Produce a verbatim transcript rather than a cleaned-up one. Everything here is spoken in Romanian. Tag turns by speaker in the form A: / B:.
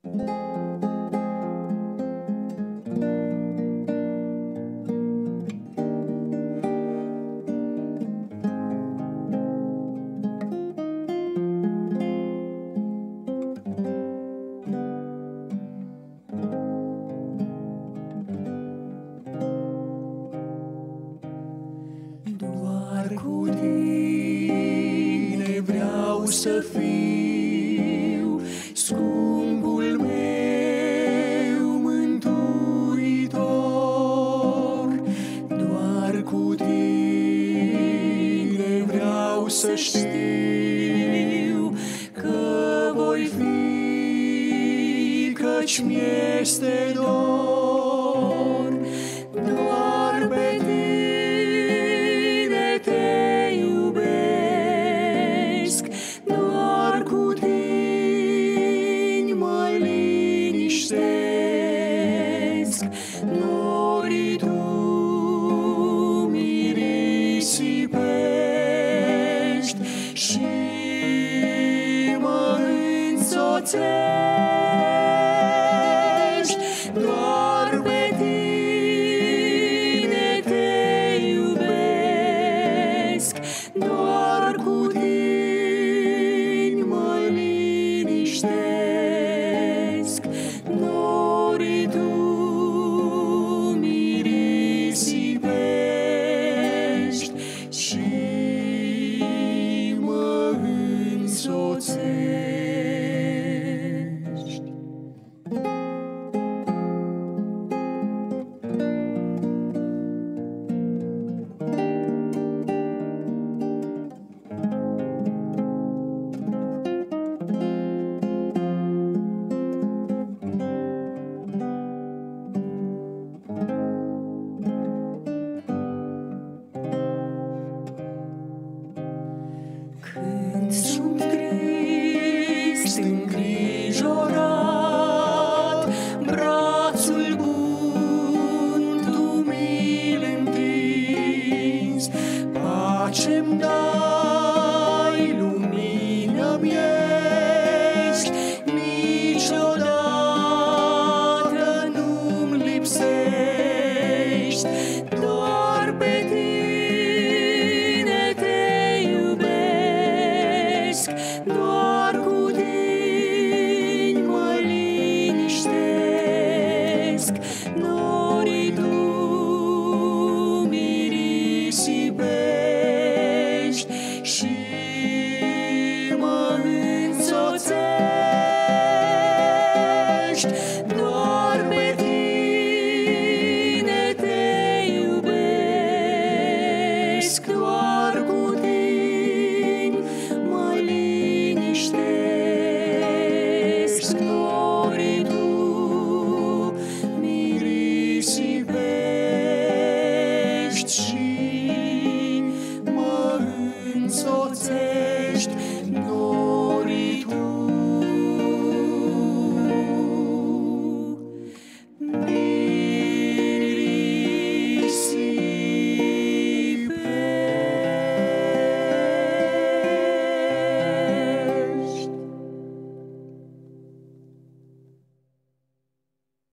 A: Doar cu tine vreau să fiu, scumpul meu mântuitor. Doar cu tine vreau să știu că voi fi, căci mi-este dor. Doar pe tine te iubesc, doar cu tine mă liniștesc. Norii tu mi-risipești și mă însoțești. Doar pe tine te iubesc, doar cu tine mă liniștesc. Norii tu mi-risipești și mă însoțești. Când sunt trist, îngrijorat, brațul bun tu mi-l întinzi. Pace-mi dai, lumină-mi ești, niciodată nu-mi lipsești. Doar pe tine te iubesc, doar cu tine mă liniștesc. Norii tu mi-risipești și mă însoțești.